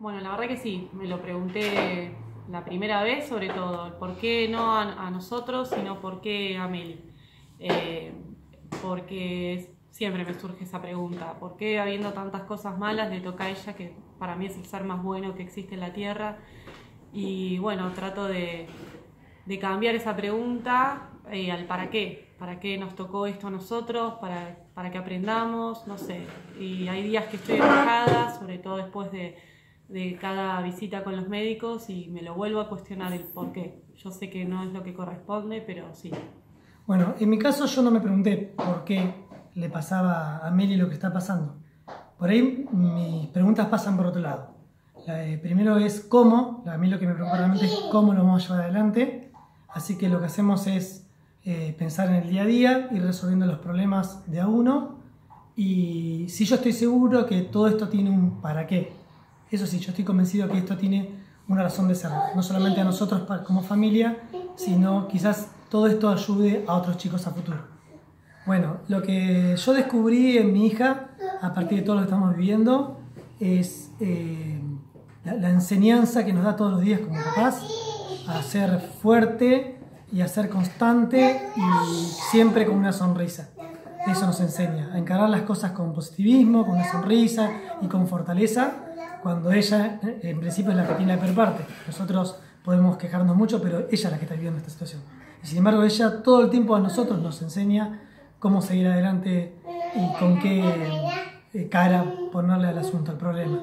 Bueno, la verdad que sí, me lo pregunté la primera vez, sobre todo, ¿por qué no a nosotros, sino por qué a Meli? Porque siempre me surge esa pregunta, ¿por qué habiendo tantas cosas malas le toca a ella, que para mí es el ser más bueno que existe en la tierra? Y bueno, trato de cambiar esa pregunta al para qué nos tocó esto a nosotros, para que aprendamos, no sé. Y hay días que estoy enojada, sobre todo después de cada visita con los médicos, y me lo vuelvo a cuestionar el por qué. Yo sé que no es lo que corresponde, pero sí. Bueno, en mi caso yo no me pregunté por qué le pasaba a Meli lo que está pasando. Por ahí mis preguntas pasan por otro lado. Primero es cómo, a mí lo que me preocupa realmente es cómo lo vamos a llevar adelante. Así que lo que hacemos es pensar en el día a día, ir resolviendo los problemas de a uno. Y sí, yo estoy seguro que todo esto tiene un para qué. Eso sí, yo estoy convencido que esto tiene una razón de ser. No solamente a nosotros como familia, sino quizás todo esto ayude a otros chicos a futuro. Bueno, lo que yo descubrí en mi hija, a partir de todo lo que estamos viviendo, es la enseñanza que nos da todos los días como papás a ser fuerte y a ser constante y siempre con una sonrisa. Eso nos enseña, a encarar las cosas con positivismo, con una sonrisa y con fortaleza, cuando ella en principio es la que tiene la peor parte. Nosotros podemos quejarnos mucho, pero ella es la que está viviendo esta situación. Y sin embargo, ella todo el tiempo a nosotros nos enseña cómo seguir adelante y con qué cara ponerle al asunto, al problema.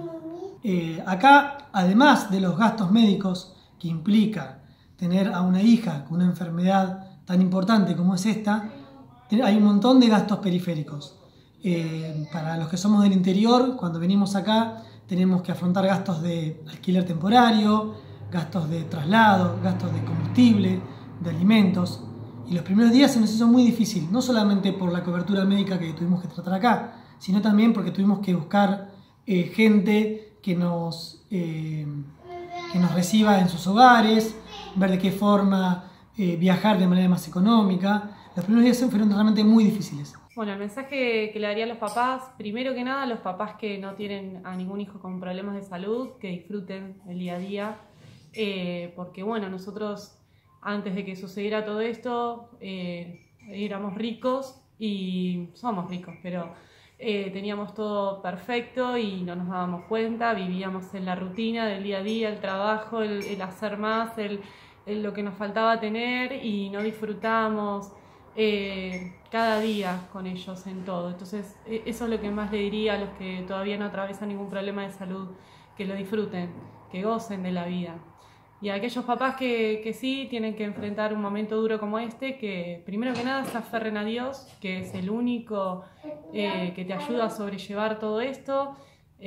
Acá, además de los gastos médicos que implica tener a una hija con una enfermedad tan importante como es esta, hay un montón de gastos periféricos. Para los que somos del interior, cuando venimos acá, tenemos que afrontar gastos de alquiler temporario, gastos de traslado, gastos de combustible, de alimentos. Y los primeros días se nos hizo muy difícil, no solamente por la cobertura médica que tuvimos que tratar acá, sino también porque tuvimos que buscar gente que nos reciba en sus hogares, ver de qué forma viajar de manera más económica. Los primeros días fueron realmente muy difíciles. Bueno, el mensaje que le daría a los papás, primero que nada a los papás que no tienen a ningún hijo con problemas de salud, que disfruten el día a día, porque bueno, nosotros antes de que sucediera todo esto éramos ricos y somos ricos, pero teníamos todo perfecto y no nos dábamos cuenta, vivíamos en la rutina del día a día, el trabajo, el hacer más, lo que nos faltaba tener, y no disfrutamos cada día con ellos en todo. Entonces eso es lo que más le diría a los que todavía no atraviesan ningún problema de salud, que lo disfruten, que gocen de la vida. Y a aquellos papás que sí tienen que enfrentar un momento duro como este, que primero que nada se aferren a Dios, que es el único que te ayuda a sobrellevar todo esto,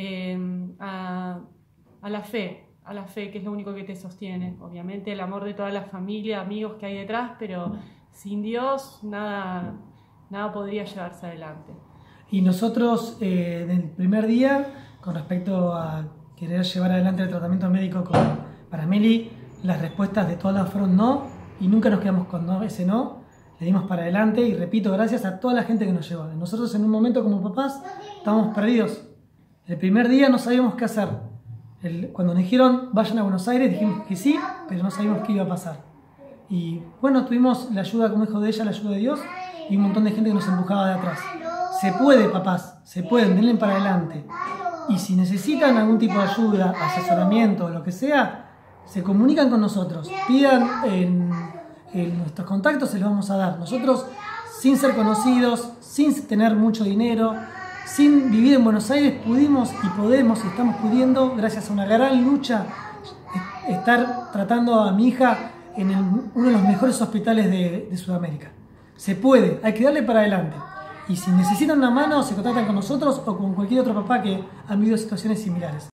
a la fe, que es lo único que te sostiene. Obviamente el amor de toda la familia, amigos que hay detrás, pero sin Dios nada podría llevarse adelante. Y nosotros, del primer día, con respecto a querer llevar adelante el tratamiento médico para Meli, las respuestas de todas fueron no, y nunca nos quedamos con no, ese no, le dimos para adelante, y repito, gracias a toda la gente que nos llevó. Nosotros en un momento como papás estábamos perdidos. El primer día no sabíamos qué hacer. Cuando nos dijeron vayan a Buenos Aires, dijimos que sí, pero no sabíamos qué iba a pasar. Y bueno, tuvimos la ayuda, como dijo de ella, la ayuda de Dios, y un montón de gente que nos empujaba de atrás. Se puede, papás, se pueden, denle para adelante. Y si necesitan algún tipo de ayuda, asesoramiento o lo que sea, se comunican con nosotros, pidan en nuestros contactos, se los vamos a dar. Nosotros, sin ser conocidos, sin tener mucho dinero, sin vivir en Buenos Aires, pudimos y podemos y estamos pudiendo, gracias a una gran lucha, estar tratando a mi hija en uno de los mejores hospitales de Sudamérica. Se puede, hay que darle para adelante. Y si necesitan una mano, se contactan con nosotros o con cualquier otro papá que ha vivido situaciones similares.